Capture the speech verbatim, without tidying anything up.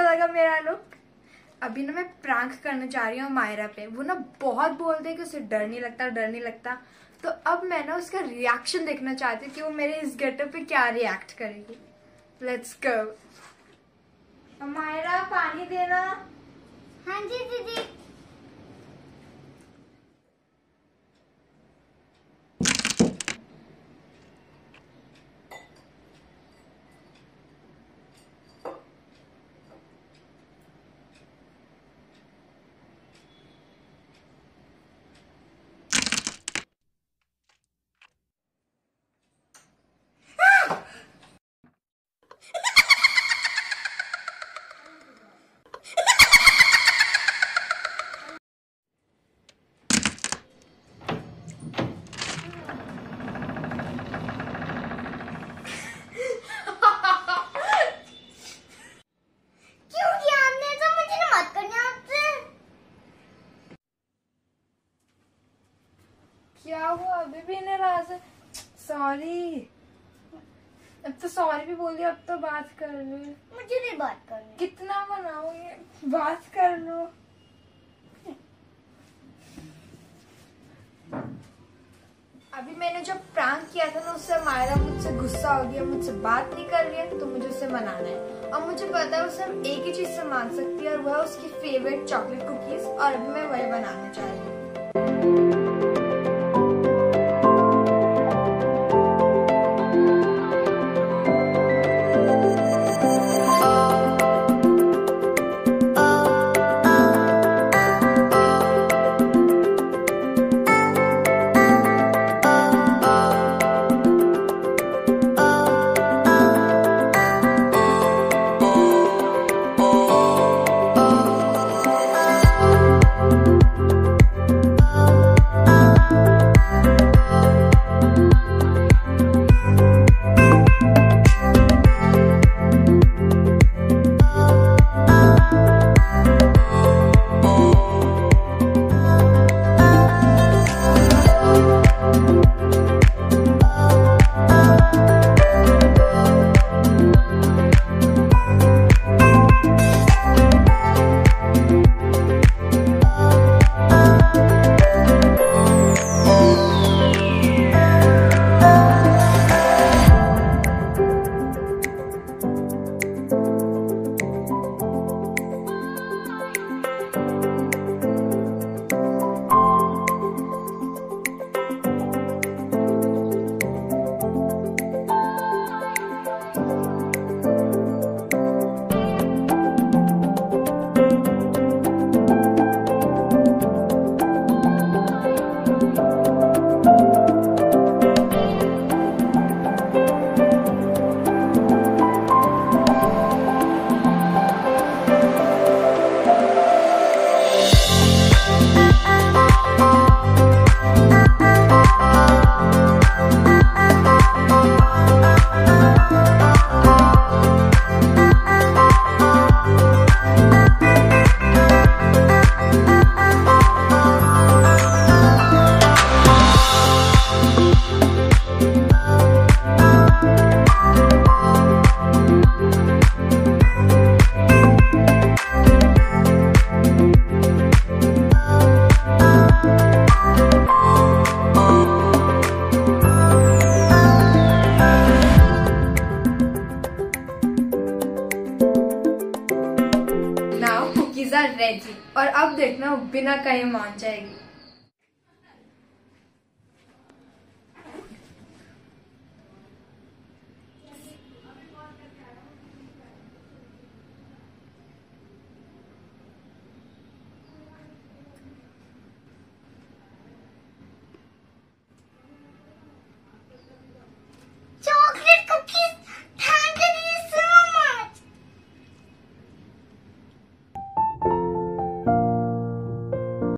कैसा लगा मेरा लुक? अभी ना मैं प्रैंक करना चाह रही हूँ मायरा पे। वो ना बहुत बोलते हैं कि उसे डर नहीं लगता डर नहीं लगता, तो अब मैं ना उसका रिएक्शन देखना चाहती हूँ कि वो मेरे इस गेटअप पे क्या रिएक्ट करेगी। Let's go. मायरा पानी देना। हाँ जी दीदी। क्या हुआ? अभी भी नाराज है? सॉरी। अब तो सॉरी भी बोल दिया, अब तो बात कर लो। मुझे नहीं बात करनी। कितना मनाओगे? बात कर लो। अभी मैंने जब प्रैंक किया था ना, उससे मायरा मुझसे गुस्सा हो गया, मुझसे बात नहीं कर रही है, तो मुझे उसे मनाना है। और मुझे पता है उसे एक ही चीज से मान सकती है, और वह उसकी फेवरेट चॉकलेट कुकीज, और अभी मैं वही बनाना चाह रही हूँ। रेडी, और अब देखना वो बिना कहीं मान जाएगी।